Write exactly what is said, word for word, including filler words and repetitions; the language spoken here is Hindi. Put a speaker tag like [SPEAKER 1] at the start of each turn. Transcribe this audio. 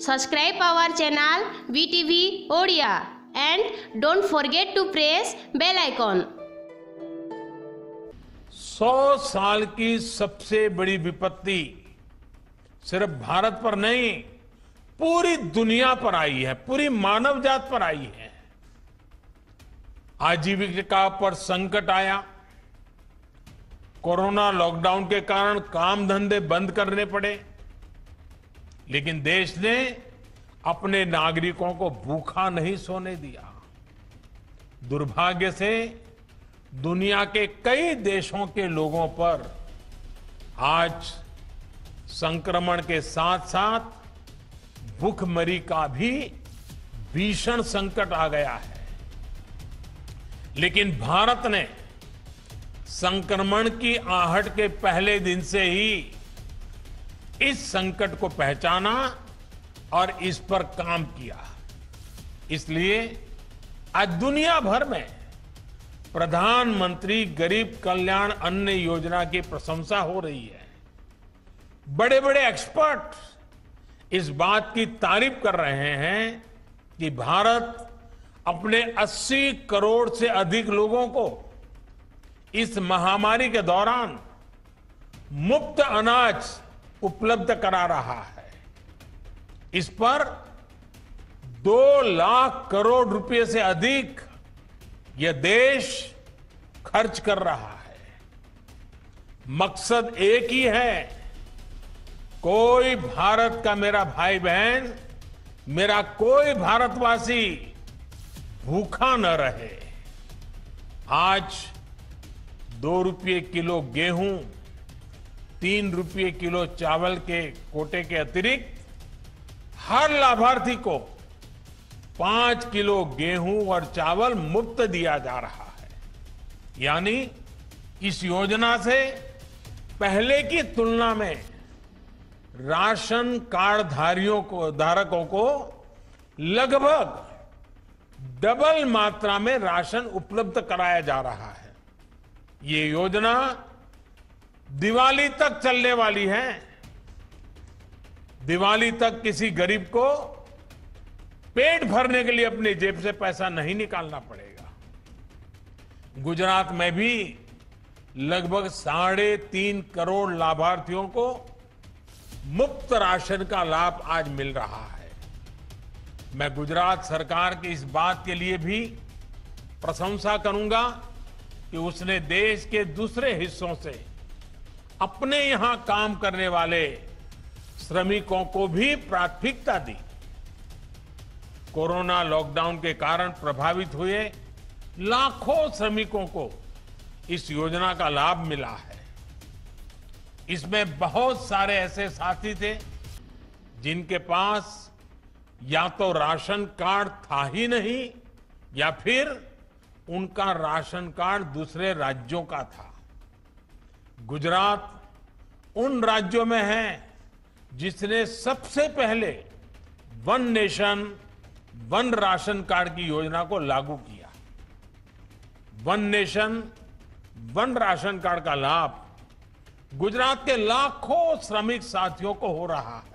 [SPEAKER 1] Subscribe our channel V T V Odia and don't forget to press bell icon.
[SPEAKER 2] सौ साल की सबसे बड़ी विपत्ति सिर्फ भारत पर नहीं, पूरी दुनिया पर आई है, पूरी मानव जात पर आई है। आजीविका पर संकट आया, कोरोना लॉकडाउन के कारण काम धंधे बंद करने पड़े, लेकिन देश ने अपने नागरिकों को भूखा नहीं सोने दिया। दुर्भाग्य से दुनिया के कई देशों के लोगों पर आज संक्रमण के साथ साथ भूखमरी का भी भीषण संकट आ गया है। लेकिन भारत ने संक्रमण की आहट के पहले दिन से ही इस संकट को पहचाना और इस पर काम किया। इसलिए आज दुनिया भर में प्रधानमंत्री गरीब कल्याण अन्न योजना की प्रशंसा हो रही है। बड़े बड़े एक्सपर्ट इस बात की तारीफ कर रहे हैं कि भारत अपने अस्सी करोड़ से अधिक लोगों को इस महामारी के दौरान मुफ्त अनाज उपलब्ध करा रहा है। इस पर दो लाख करोड़ रुपए से अधिक यह देश खर्च कर रहा है। मकसद एक ही है, कोई भारत का मेरा भाई बहन, मेरा कोई भारतवासी भूखा न रहे। आज दो रुपये किलो गेहूं, तीन रुपये किलो चावल के कोटे के अतिरिक्त हर लाभार्थी को पांच किलो गेहूं और चावल मुफ्त दिया जा रहा है। यानी इस योजना से पहले की तुलना में राशन कार्ड धारियों को धारकों को लगभग डबल मात्रा में राशन उपलब्ध कराया जा रहा है। ये योजना दिवाली तक चलने वाली है। दिवाली तक किसी गरीब को पेट भरने के लिए अपनी जेब से पैसा नहीं निकालना पड़ेगा। गुजरात में भी लगभग साढ़े तीन करोड़ लाभार्थियों को मुफ्त राशन का लाभ आज मिल रहा है। मैं गुजरात सरकार की इस बात के लिए भी प्रशंसा करूंगा कि उसने देश के दूसरे हिस्सों से अपने यहां काम करने वाले श्रमिकों को भी प्राथमिकता दी। कोरोना लॉकडाउन के कारण प्रभावित हुए लाखों श्रमिकों को इस योजना का लाभ मिला है। इसमें बहुत सारे ऐसे साथी थे जिनके पास या तो राशन कार्ड था ही नहीं या फिर उनका राशन कार्ड दूसरे राज्यों का था। गुजरात उन राज्यों में है जिसने सबसे पहले one nation one ration card की योजना को लागू किया। One nation one ration card का लाभ गुजरात के लाखों श्रमिक साथियों को हो रहा है।